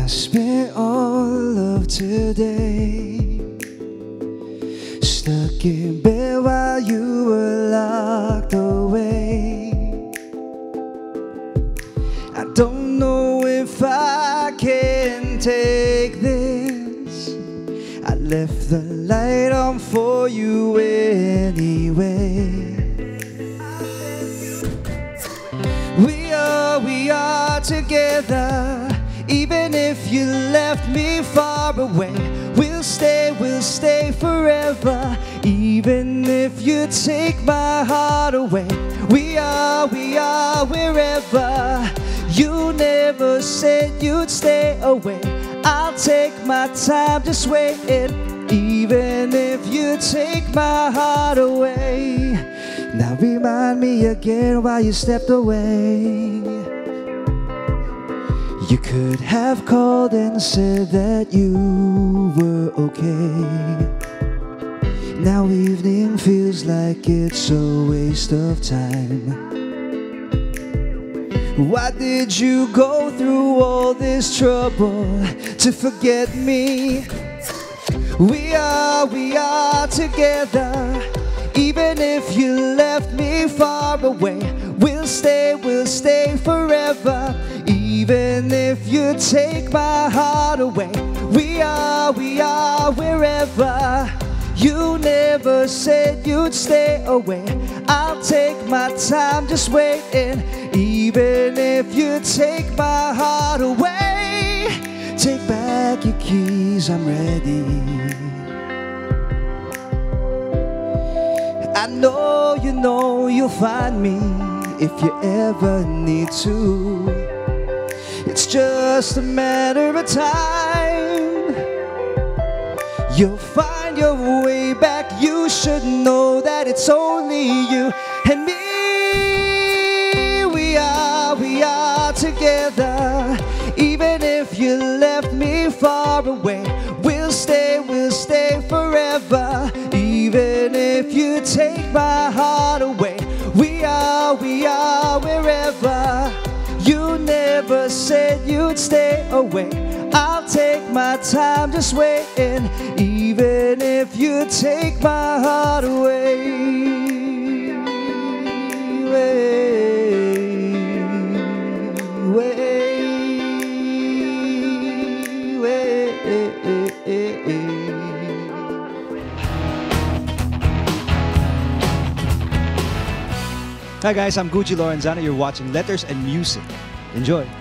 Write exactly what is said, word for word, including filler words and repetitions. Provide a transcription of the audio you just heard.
spent all of today stuck in bed while you were locked away. I don't know if I can take this. I left the light on for you anyway. We are, we are together. Even if you left me far away, we'll stay, we'll stay forever. Even if you take my heart away, we are, we are wherever. You never said you'd stay away. I'll take my time just waiting. Even if you take my heart away. Now remind me again why you stepped away. You could have called and said that you were okay. Now evening feels like it's a waste of time. Why did you go through all this trouble to forget me? We are, we are together. Even if you left me far away, we'll stay, we'll stay forever. Even if you take my heart away, we are, we are wherever. You never said you'd stay away. I'll take my time just waiting. Even if you take my heart away, take back your keys, I'm ready. I know you know you'll find me if you ever need to. It's just a matter of time. You'll find your way back. You should know that it's only you and me. We are, we are together. Even if you left me far away, we'll stay, we'll stay forever. Even if you take my heart away, we are, we are wherever. You never said you'd stay away. I'll take my time just waiting. Even if you take my heart away. Hi guys, I'm Guji Lorenzana. You're watching Letters and Music. Enjoy.